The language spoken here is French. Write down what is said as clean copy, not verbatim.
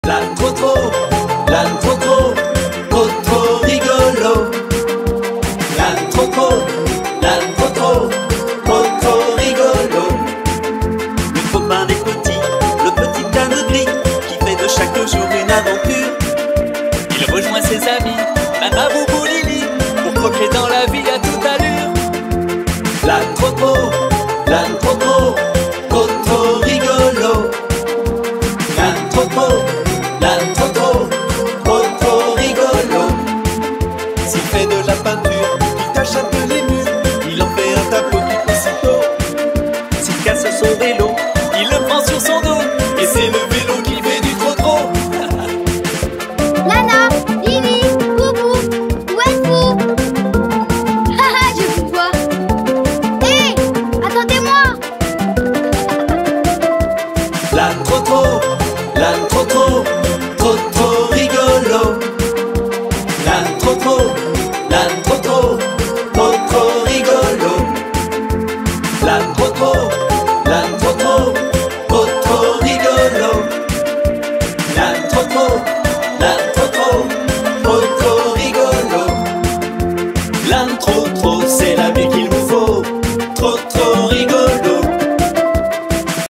L'âne trop trop, l'âne trop trop, trop trop rigolo. L'âne trop trop, l'âne trop trop, trop trop rigolo. Le copain des petits, le petit âne gris, qui fait de chaque jour une aventure. Il rejoint ses amis, même à Boubou Lili, pour croquer dans la vie à toute allure. L'âne trop trop, l'âne trop trop, trop trop rigolo. L'âne trop trop, l'âne trop trop, trop trop rigolo. S'il fait de la peinture, il tâche un peu les murs, il en fait un tableau tout aussitôt. S'il casse son vélo, il le prend sur son dos, et c'est le vélo qui fait du trop trop. Nana, Lili, Boubou, où êtes-vous? Haha, je vous vois. Hé, attendez-moi. L'âne trop trop, l'âne trop trop, trop trop rigolo. L'âne trop trop, l'âne trop trop, trop trop rigolo. L'âne trop trop, l'âne trop trop, trop trop rigolo. L'âne trop trop, l'âne trop trop, trop trop rigolo. L'âne trop